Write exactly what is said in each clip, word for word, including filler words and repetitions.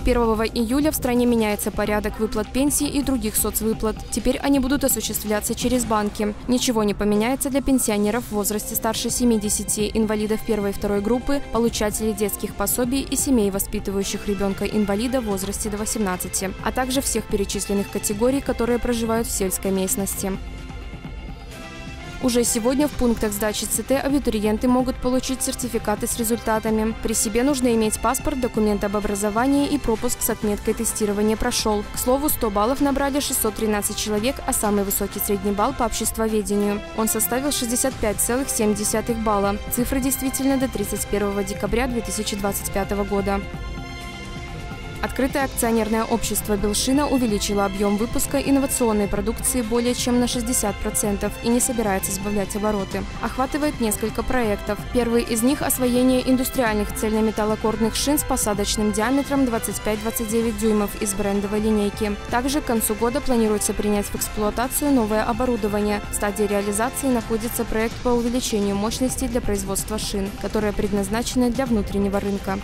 первого июля в стране меняется порядок выплат пенсий и других соцвыплат. Теперь они будут осуществляться через банки. Ничего не поменяется для пенсионеров в возрасте старше семидесяти, инвалидов первой и второй группы, получателей детских пособий и семей, воспитывающих ребенка-инвалида в возрасте до восемнадцати, а также всех перечисленных категорий, которые проживают в сельской местности. Уже сегодня в пунктах сдачи ЦТ абитуриенты могут получить сертификаты с результатами. При себе нужно иметь паспорт, документ об образовании и пропуск с отметкой «Тестирование прошел». К слову, сто баллов набрали шестьсот тринадцать человек, а самый высокий средний балл по обществоведению. Он составил шестьдесят пять целых семь десятых балла. Цифра действительно до тридцать первого декабря две тысячи двадцать пятого года. Открытое акционерное общество «Белшина» увеличило объем выпуска инновационной продукции более чем на шестьдесят процентов и не собирается сбавлять обороты. Охватывает несколько проектов. Первый из них – освоение индустриальных цельнометаллокордных шин с посадочным диаметром двадцать пять — двадцать девять дюймов из брендовой линейки. Также к концу года планируется принять в эксплуатацию новое оборудование. В стадии реализации находится проект по увеличению мощности для производства шин, которые предназначены для внутреннего рынка.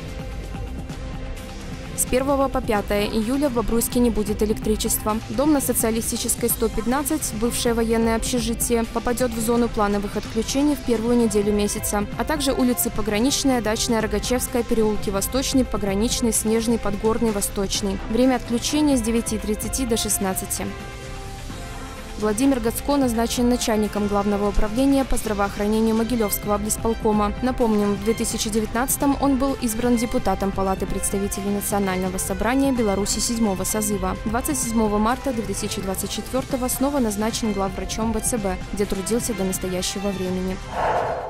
С первого по пятое июля в Бобруйске не будет электричества. Дом на Социалистической сто пятнадцать, бывшее военное общежитие, попадет в зону плановых отключений в первую неделю месяца, а также улицы Пограничная, Дачная, Рогачевская, переулки Восточный, Пограничный, Снежный, Подгорный, Восточный. Время отключения с девяти тридцати до шестнадцати. Владимир Гацко назначен начальником Главного управления по здравоохранению Могилевского облисполкома. Напомним, в две тысячи девятнадцатом он был избран депутатом Палаты представителей Национального собрания Беларуси седьмого созыва. двадцать седьмого марта две тысячи двадцать четвёртого снова назначен главврачом ВЦБ, где трудился до настоящего времени.